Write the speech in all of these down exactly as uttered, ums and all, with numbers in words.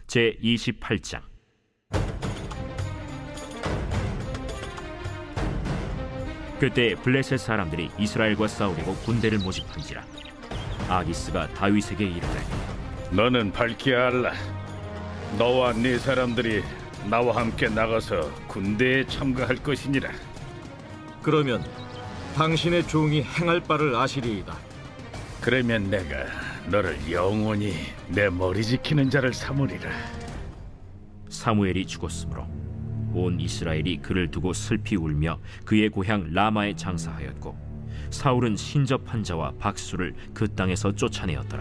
제이십팔 장. 그때 블레셋 사람들이 이스라엘과 싸우려고 군대를 모집한지라. 아기스가 다윗에게 이르되, 너는 밝히 알라. 너와 네 사람들이 나와 함께 나가서 군대에 참가할 것이니라. 그러면 당신의 종이 행할 바를 아시리이다. 그러면 내가 너를 영원히 내 머리 지키는 자를 삼으리라. 사무엘이 죽었으므로 온 이스라엘이 그를 두고 슬피 울며 그의 고향 라마에 장사하였고, 사울은 신접한 자와 박수를 그 땅에서 쫓아내었더라.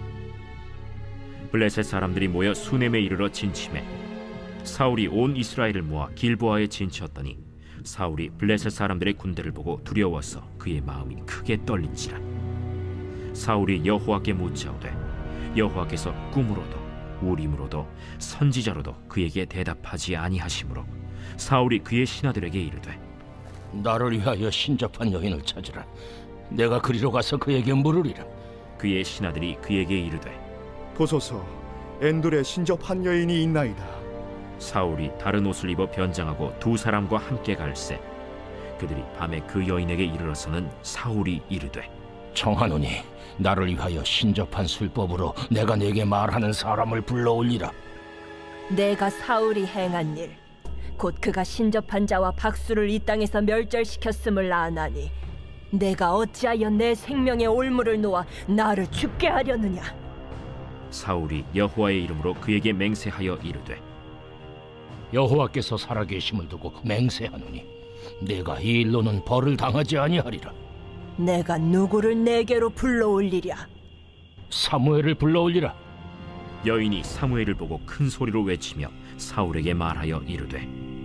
블레셋 사람들이 모여 수넴에 이르러 진침해 사울이 온 이스라엘을 모아 길보아에 진치었더니 사울이 블레셋 사람들의 군대를 보고 두려워서 그의 마음이 크게 떨린지라. 사울이 여호와께 묻자오되 여호와께서 꿈으로도 우림으로도 선지자로도 그에게 대답하지 아니하시므로 사울이 그의 신하들에게 이르되, 나를 위하여 신접한 여인을 찾으라. 내가 그리로 가서 그에게 물으리라. 그의 신하들이 그에게 이르되, 보소서, 엔돌에 신접한 여인이 있나이다. 사울이 다른 옷을 입어 변장하고 두 사람과 함께 갈새 그들이 밤에 그 여인에게 이르러서는 사울이 이르되, 청하노니 나를 위하여 신접한 술법으로 내가 네게 말하는 사람을 불러올리라. 내가 사울이 행한 일, 곧 그가 신접한 자와 박수를 이 땅에서 멸절시켰음을 아나니 내가 어찌하여 내 생명의 올무를 놓아 나를 죽게 하려느냐. 사울이 여호와의 이름으로 그에게 맹세하여 이르되, 여호와께서 살아계심을 두고 맹세하노니 내가 이 일로는 벌을 당하지 아니하리라. 내가 누구를 내게로 불러올리랴? 사무엘을 불러올리라. 여인이 사무엘을 보고 큰 소리로 외치며 사울에게 말하여 이르되,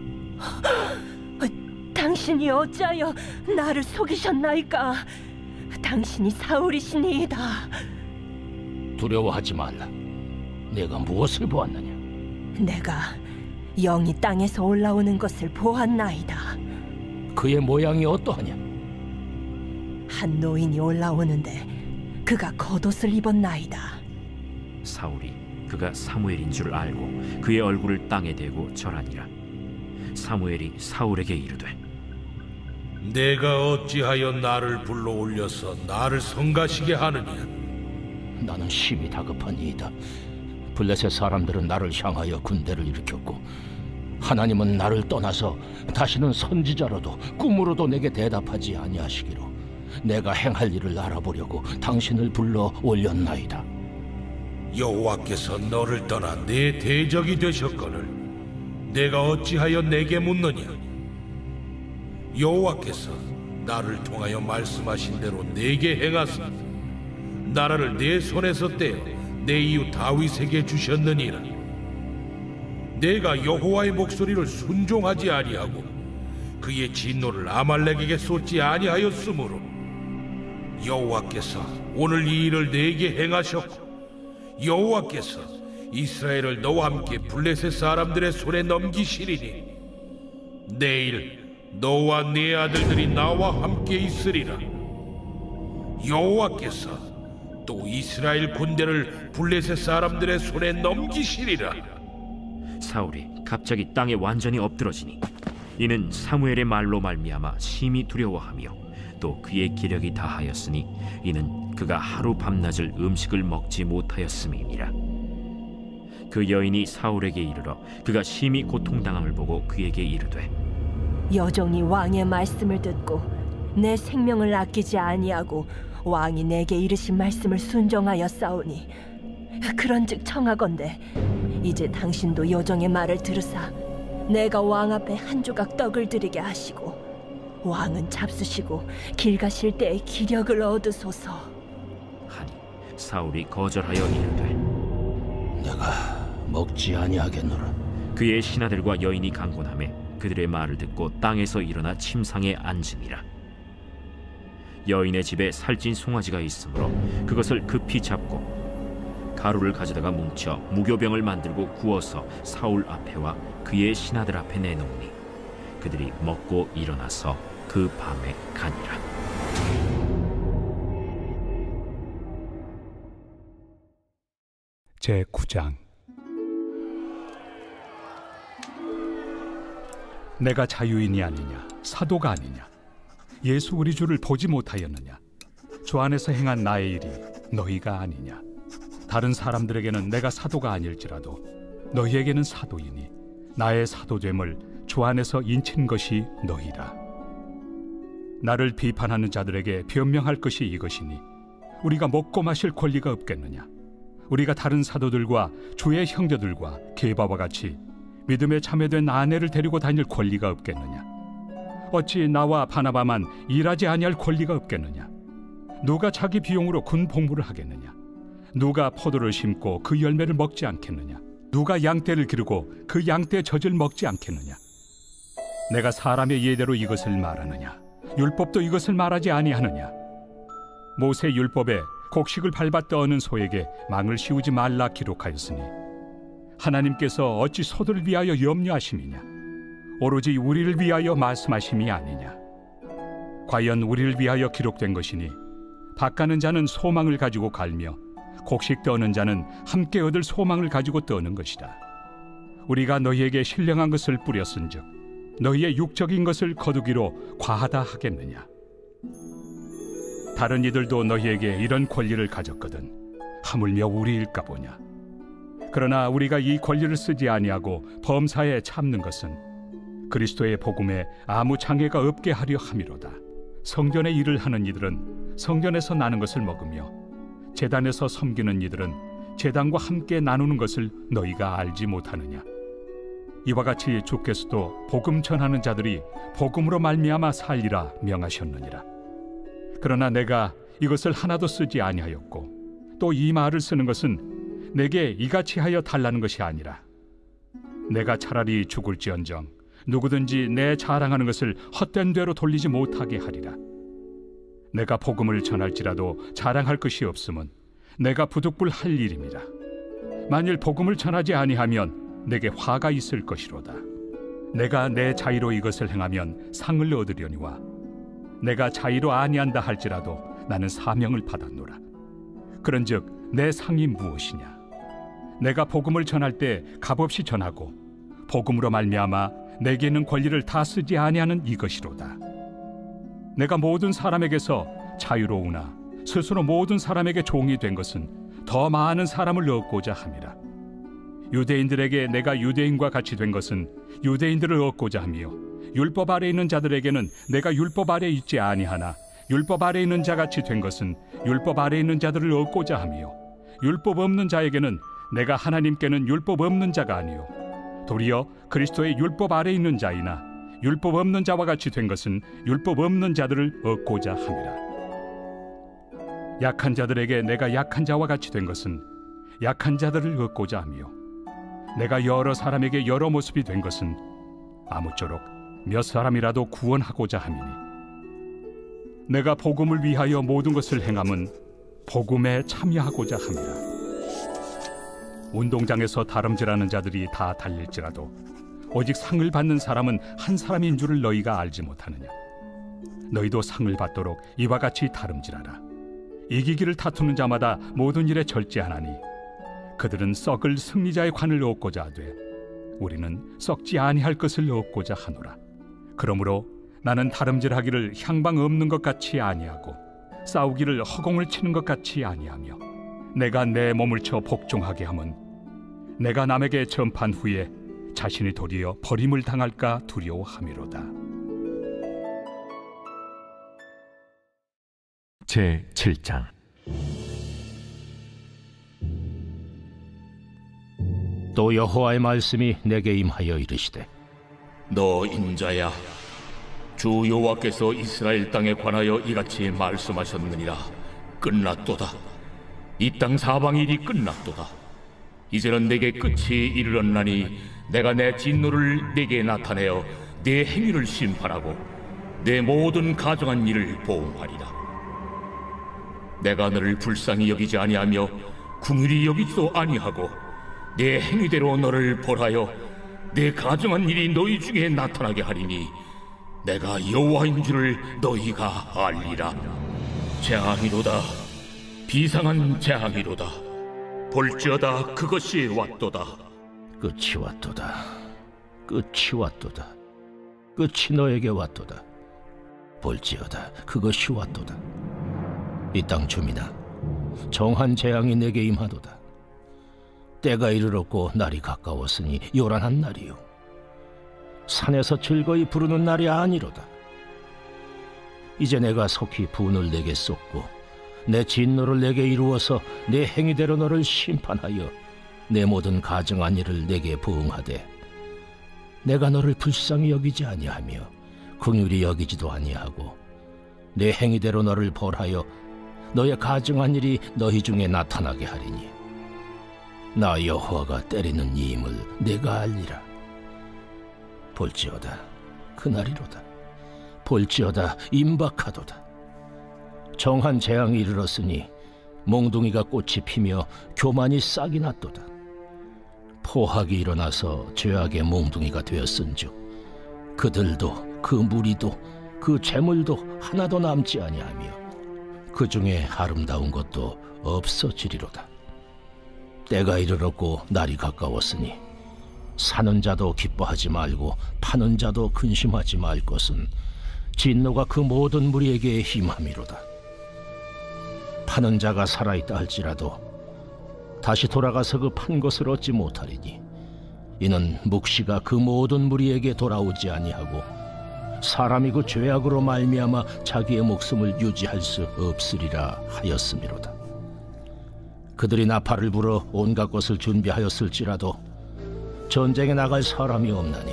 당신이 어찌하여 나를 속이셨나이까? 당신이 사울이시니이다. 두려워하지 말라. 내가 무엇을 보았느냐? 내가 영이 땅에서 올라오는 것을 보았나이다. 그의 모양이 어떠하냐? 한 노인이 올라오는데 그가 겉옷을 입었나이다. 사울이 그가 사무엘인 줄 알고 그의 얼굴을 땅에 대고 절하니라. 사무엘이 사울에게 이르되, 내가 어찌하여 나를 불러올려서 나를 성가시게 하느냐? 나는 심히 다급하니이다. 블레셋 사람들은 나를 향하여 군대를 일으켰고 하나님은 나를 떠나서 다시는 선지자로도 꿈으로도 내게 대답하지 아니하시기로 내가 행할 일을 알아보려고 당신을 불러 올렸나이다. 여호와께서 너를 떠나 내 대적이 되셨거늘 내가 어찌하여 내게 묻느냐? 여호와께서 나를 통하여 말씀하신 대로 내게 행하사 나라를 내 손에서 떼어 내 이웃 다윗에게 주셨느니라. 내가 여호와의 목소리를 순종하지 아니하고 그의 진노를 아말렉에게 쏟지 아니하였으므로 여호와께서 오늘 이 일을 내게 행하셨고 여호와께서 이스라엘을 너와 함께 블레셋 사람들의 손에 넘기시리니 내일 너와 네 아들들이 나와 함께 있으리라. 여호와께서 또 이스라엘 군대를 블레셋 사람들의 손에 넘기시리라. 사울이 갑자기 땅에 완전히 엎드러지니 이는 사무엘의 말로 말미암아 심히 두려워하며 또 그의 기력이 다하였으니 이는 그가 하루 밤낮을 음식을 먹지 못하였음이니라. 그 여인이 사울에게 이르러 그가 심히 고통당함을 보고 그에게 이르되, 여종이 왕의 말씀을 듣고 내 생명을 아끼지 아니하고 왕이 내게 이르신 말씀을 순종하여 싸우니 그런즉 청하건대 이제 당신도 여종의 말을 들으사 내가 왕 앞에 한 조각 떡을 드리게 하시고 왕은 잡수시고 길 가실 때에 기력을 얻으소서 하니 사울이 거절하여 이르되, 내가 먹지 아니하겠노라. 그의 신하들과 여인이 강권하매 그들의 말을 듣고 땅에서 일어나 침상에 앉으니라. 여인의 집에 살찐 송아지가 있으므로 그것을 급히 잡고 가루를 가져다가 뭉쳐 무교병을 만들고 구워서 사울 앞에와 그의 신하들 앞에 내놓으니 그들이 먹고 일어나서 그 밤에 가니라. 제구 장. 내가 자유인이 아니냐, 사도가 아니냐, 예수 우리 주를 보지 못하였느냐, 주 안에서 행한 나의 일이 너희가 아니냐. 다른 사람들에게는 내가 사도가 아닐지라도 너희에게는 사도이니 나의 사도됨을 주 안에서 인친 것이 너희라. 나를 비판하는 자들에게 변명할 것이 이것이니 우리가 먹고 마실 권리가 없겠느냐. 우리가 다른 사도들과 주의 형제들과 게바와 같이 믿음에 참여된 아내를 데리고 다닐 권리가 없겠느냐. 어찌 나와 바나바만 일하지 아니할 권리가 없겠느냐. 누가 자기 비용으로 군 복무를 하겠느냐. 누가 포도를 심고 그 열매를 먹지 않겠느냐. 누가 양떼를 기르고 그 양떼 젖을 먹지 않겠느냐. 내가 사람의 예대로 이것을 말하느냐. 율법도 이것을 말하지 아니하느냐. 모세 율법에 곡식을 밟아 떠는 소에게 망을 씌우지 말라 기록하였으니 하나님께서 어찌 소들을 위하여 염려하심이냐. 오로지 우리를 위하여 말씀하심이 아니냐. 과연 우리를 위하여 기록된 것이니 밭가는 자는 소망을 가지고 갈며 곡식 떠는 자는 함께 얻을 소망을 가지고 떠는 것이다. 우리가 너희에게 신령한 것을 뿌렸은즉 너희의 육적인 것을 거두기로 과하다 하겠느냐. 다른 이들도 너희에게 이런 권리를 가졌거든 하물며 우리일까 보냐. 그러나 우리가 이 권리를 쓰지 아니하고 범사에 참는 것은 그리스도의 복음에 아무 장애가 없게 하려 함이로다. 성전의 일을 하는 이들은 성전에서 나는 것을 먹으며 제단에서 섬기는 이들은 제단과 함께 나누는 것을 너희가 알지 못하느냐. 이와 같이 주께서도 복음 전하는 자들이 복음으로 말미암아 살리라 명하셨느니라. 그러나 내가 이것을 하나도 쓰지 아니하였고 또 이 말을 쓰는 것은 내게 이같이 하여 달라는 것이 아니라 내가 차라리 죽을지언정 누구든지 내 자랑하는 것을 헛된 대로 돌리지 못하게 하리라. 내가 복음을 전할지라도 자랑할 것이 없음은 내가 부득불할 일입니다. 만일 복음을 전하지 아니하면 내게 화가 있을 것이로다. 내가 내 자의로 이것을 행하면 상을 얻으려니와 내가 자의로 아니한다 할지라도 나는 사명을 받았노라. 그런즉 내 상이 무엇이냐. 내가 복음을 전할 때 값없이 전하고 복음으로 말미암아 내게 있는 권리를 다 쓰지 아니하는 이것이로다. 내가 모든 사람에게서 자유로우나 스스로 모든 사람에게 종이 된 것은 더 많은 사람을 얻고자 함이라. 유대인들에게 내가 유대인과 같이 된 것은 유대인들을 얻고자 하며 율법 아래 있는 자들에게는 내가 율법 아래 있지 아니하나 율법 아래 있는 자같이 된 것은 율법 아래 있는 자들을 얻고자 하며 율법 없는 자에게는 내가 하나님께는 율법 없는 자가 아니요 도리어 그리스도의 율법 아래 있는 자이나 율법 없는 자와 같이 된 것은 율법 없는 자들을 얻고자 함이라. 약한 자들에게 내가 약한 자와 같이 된 것은 약한 자들을 얻고자 하며 내가 여러 사람에게 여러 모습이 된 것은 아무쪼록 몇 사람이라도 구원하고자 함이니 내가 복음을 위하여 모든 것을 행함은 복음에 참여하고자 함이라. 운동장에서 다름질하는 자들이 다 달릴지라도 오직 상을 받는 사람은 한 사람인 줄을 너희가 알지 못하느냐. 너희도 상을 받도록 이와 같이 다름질하라. 이기기를 다투는 자마다 모든 일에 절제하나니 그들은 썩을 승리자의 관을 얻고자 하되 우리는 썩지 아니할 것을 얻고자 하노라. 그러므로 나는 다름질하기를 향방 없는 것 같이 아니하고 싸우기를 허공을 치는 것 같이 아니하며 내가 내 몸을 쳐 복종하게 함은 내가 남에게 전판 후에 자신이 도리어 버림을 당할까 두려워함이로다. 제칠 장. 또 여호와의 말씀이 내게 임하여 이르시되 너 인자야, 주 여호와께서 이스라엘 땅에 관하여 이같이 말씀하셨느니라. 끝났도다. 이 땅 사방 일이 끝났도다. 이제는 내게 끝이 이르렀나니 내가 내 진노를 내게 나타내어 내 행위를 심판하고 내 모든 가정한 일을 보응하리라. 내가 너를 불쌍히 여기지 아니하며 궁휼히 여기지도 아니하고 내 행위대로 너를 벌하여 내 가정한 일이 너희 중에 나타나게 하리니 내가 여호와인 줄을 너희가 알리라. 재앙이로다. 비상한 재앙이로다. 볼지어다 그것이 왔도다. 끝이 왔도다. 끝이 왔도다. 끝이 너에게 왔도다. 볼지어다 그것이 왔도다. 이 땅 주민아, 정한 재앙이 내게 임하도다. 때가 이르렀고 날이 가까웠으니 요란한 날이요, 산에서 즐거이 부르는 날이 아니로다. 이제 내가 속히 분을 내게 쏟고 내 진노를 내게 이루어서 내 행위대로 너를 심판하여 내 모든 가증한 일을 내게 부응하되, 내가 너를 불쌍히 여기지 아니하며 긍휼히 여기지도 아니하고 내 행위대로 너를 벌하여 너의 가증한 일이 너희 중에 나타나게 하리니, 나 여호와가 때리는 이임을 내가 알리라. 볼지어다 그날이로다. 볼지어다 임박하도다. 정한 재앙이 이르렀으니 몽둥이가 꽃이 피며 교만이 싹이 났도다. 포악이 일어나서 죄악의 몽둥이가 되었은즉 그들도 그 무리도 그 재물도 하나도 남지 아니하며 그 중에 아름다운 것도 없어지리로다. 때가 이르렀고 날이 가까웠으니 사는 자도 기뻐하지 말고 파는 자도 근심하지 말 것은 진노가 그 모든 무리에게 임함이로다. 파는 자가 살아있다 할지라도 다시 돌아가서 그 판 것을 얻지 못하리니, 이는 묵시가 그 모든 무리에게 돌아오지 아니하고 사람이 그 죄악으로 말미암아 자기의 목숨을 유지할 수 없으리라 하였음이로다. 그들이 나팔을 불어 온갖 것을 준비하였을지라도 전쟁에 나갈 사람이 없나니,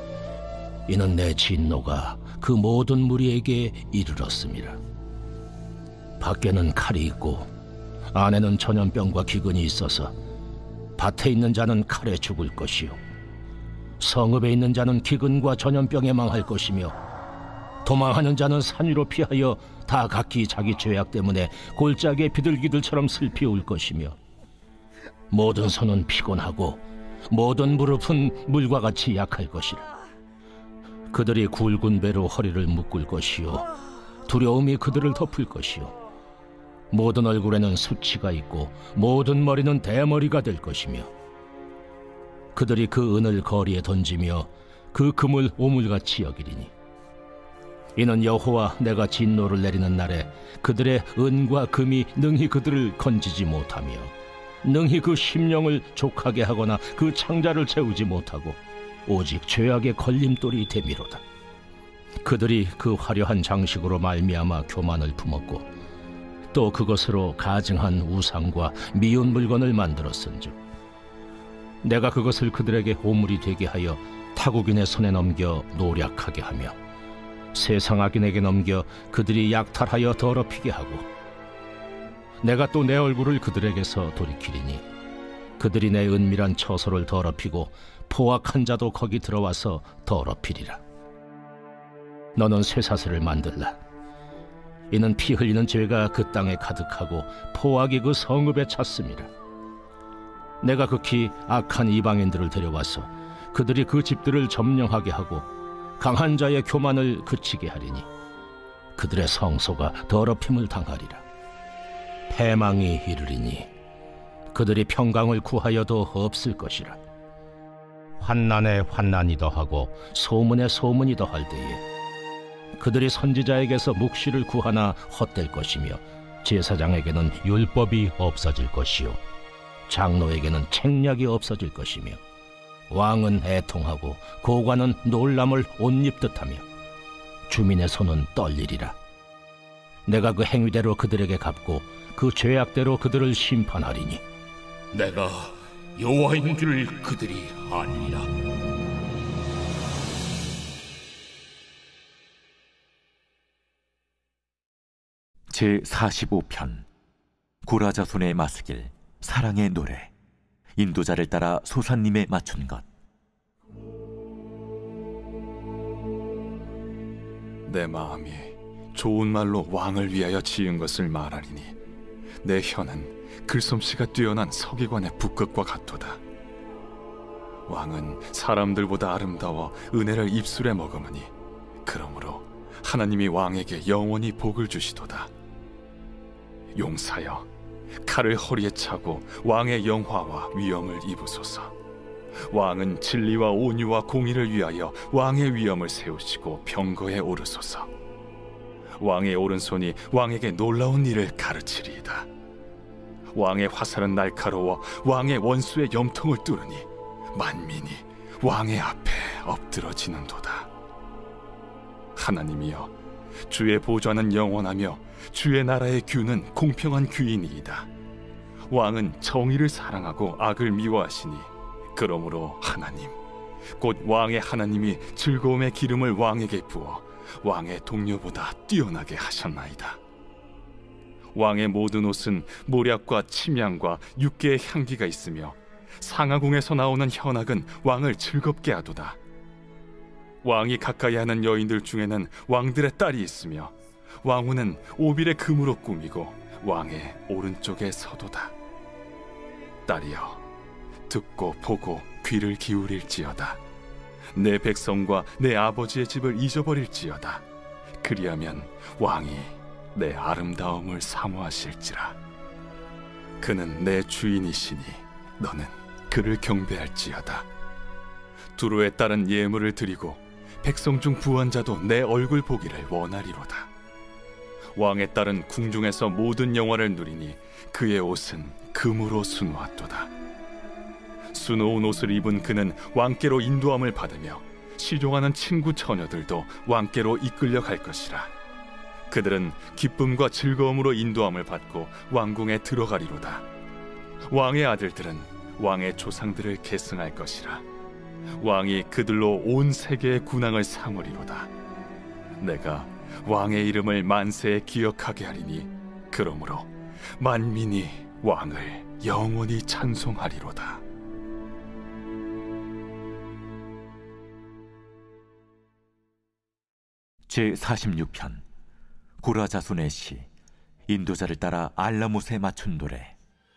이는 내 진노가 그 모든 무리에게 이르렀음이라. 밖에는 칼이 있고 안에는 전염병과 기근이 있어서 밭에 있는 자는 칼에 죽을 것이요, 성읍에 있는 자는 기근과 전염병에 망할 것이며, 도망하는 자는 산 위로 피하여 다 각기 자기 죄악 때문에 골짜기에 비둘기들처럼 슬피 울 것이며, 모든 손은 피곤하고 모든 무릎은 물과 같이 약할 것이라. 그들이 굵은 배로 허리를 묶을 것이요, 두려움이 그들을 덮을 것이요, 모든 얼굴에는 수치가 있고 모든 머리는 대머리가 될 것이며, 그들이 그 은을 거리에 던지며 그 금을 오물같이 여기리니, 이는 여호와 내가 진노를 내리는 날에 그들의 은과 금이 능히 그들을 건지지 못하며 능히 그 심령을 족하게 하거나 그 창자를 채우지 못하고 오직 죄악의 걸림돌이 되미로다. 그들이 그 화려한 장식으로 말미암아 교만을 품었고 또 그것으로 가증한 우상과 미운 물건을 만들었은즉 내가 그것을 그들에게 오물이 되게 하여 타국인의 손에 넘겨 노략하게 하며 세상 악인에게 넘겨 그들이 약탈하여 더럽히게 하고, 내가 또 내 얼굴을 그들에게서 돌이키리니 그들이 내 은밀한 처소를 더럽히고 포악한 자도 거기 들어와서 더럽히리라. 너는 쇠사슬을 만들라. 이는 피 흘리는 죄가 그 땅에 가득하고 포악이 그 성읍에 찼음이라. 내가 극히 악한 이방인들을 데려와서 그들이 그 집들을 점령하게 하고 강한 자의 교만을 그치게 하리니 그들의 성소가 더럽힘을 당하리라. 패망이 이르리니 그들이 평강을 구하여도 없을 것이라. 환난에 환난이 더하고 소문에 소문이 더할 때에 그들이 선지자에게서 묵시를 구하나 헛될 것이며 제사장에게는 율법이 없어질 것이요 장로에게는 책략이 없어질 것이며 왕은 애통하고 고관은 놀람을 옷 입듯하며 주민의 손은 떨리리라. 내가 그 행위대로 그들에게 갚고 그 죄악대로 그들을 심판하리니 내가 여호와인 줄 그들이 아니라. 제사십오 편 고라자손의 마스길 사랑의 노래. 인도자를 따라 소사님에 맞춘 것. 내 마음이 좋은 말로 왕을 위하여 지은 것을 말하리니 내 혀는 글솜씨가 뛰어난 서기관의 북극과 같도다. 왕은 사람들보다 아름다워 은혜를 입술에 머금으니 그러므로 하나님이 왕에게 영원히 복을 주시도다. 용사여, 칼을 허리에 차고 왕의 영화와 위엄을 입으소서. 왕은 진리와 온유와 공의를 위하여 왕의 위엄을 세우시고 병거에 오르소서. 왕의 오른손이 왕에게 놀라운 일을 가르치리이다. 왕의 화살은 날카로워 왕의 원수의 염통을 뚫으니 만민이 왕의 앞에 엎드러지는도다. 하나님이여, 주의 보좌는 영원하며 주의 나라의 규는 공평한 규이니이다. 왕은 정의를 사랑하고 악을 미워하시니 그러므로 하나님, 곧 왕의 하나님이 즐거움의 기름을 왕에게 부어 왕의 동료보다 뛰어나게 하셨나이다. 왕의 모든 옷은 모략과 침향과 육개의 향기가 있으며 상하궁에서 나오는 현악은 왕을 즐겁게 하도다. 왕이 가까이 하는 여인들 중에는 왕들의 딸이 있으며 왕후는 오빌의 금으로 꾸미고 왕의 오른쪽에 서도다. 딸이여, 듣고 보고 귀를 기울일지어다. 내 백성과 내 아버지의 집을 잊어버릴지어다. 그리하면 왕이 내 아름다움을 사모하실지라. 그는 내 주인이시니 너는 그를 경배할지어다. 두로에 따른 예물을 드리고 백성 중 부한 자도 내 얼굴 보기를 원하리로다. 왕의 딸은 궁중에서 모든 영화를 누리니 그의 옷은 금으로 수놓았도다. 수놓은 옷을 입은 그는 왕께로 인도함을 받으며 시종하는 친구 처녀들도 왕께로 이끌려 갈 것이라. 그들은 기쁨과 즐거움으로 인도함을 받고 왕궁에 들어가리로다. 왕의 아들들은 왕의 조상들을 계승할 것이라. 왕이 그들로 온 세계의 군왕을 삼으리로다. 내가 왕의 이름을 만세에 기억하게 하리니 그러므로 만민이 왕을 영원히 찬송하리로다. 제사십육 편 고라 자손의 시. 인도자를 따라 알라못에 맞춘 노래.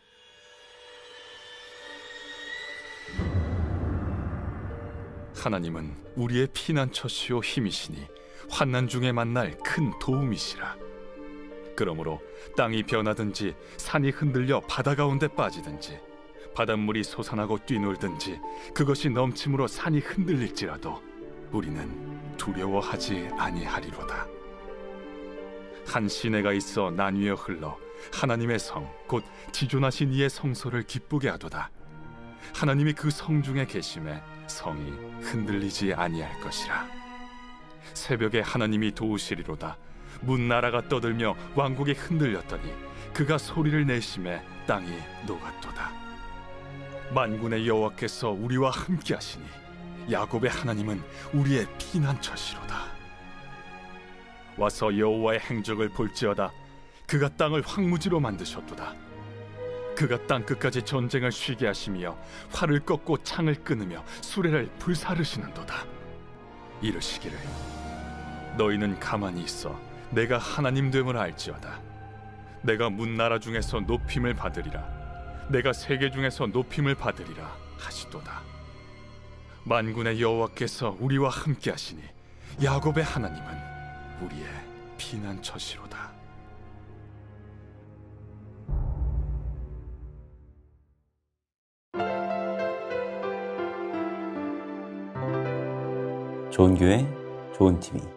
하나님은 우리의 피난처시오 힘이시니 환난 중에 만날 큰 도움이시라. 그러므로 땅이 변하든지 산이 흔들려 바다 가운데 빠지든지 바닷물이 솟아나고 뛰놀든지 그것이 넘침으로 산이 흔들릴지라도 우리는 두려워하지 아니하리로다. 한 시내가 있어 나뉘어 흘러 하나님의 성 곧 지존하신 이의 성소를 기쁘게 하도다. 하나님이 그 성 중에 계심에 성이 흔들리지 아니할 것이라. 새벽에 하나님이 도우시리로다. 문 나라가 떠들며 왕국이 흔들렸더니 그가 소리를 내심에 땅이 녹았도다. 만군의 여호와께서 우리와 함께 하시니 야곱의 하나님은 우리의 피난처시로다. 와서 여호와의 행적을 볼지어다. 그가 땅을 황무지로 만드셨도다. 그가 땅 끝까지 전쟁을 쉬게 하시며 활을 꺾고 창을 끊으며 수레를 불사르시는도다. 이르시기를 너희는 가만히 있어 내가 하나님 됨을 알지어다. 내가 문나라 중에서 높임을 받으리라. 내가 세계 중에서 높임을 받으리라 하시도다. 만군의 여호와께서 우리와 함께 하시니 야곱의 하나님은 우리의 피난처시로다. 좋은 교회, 좋은 티비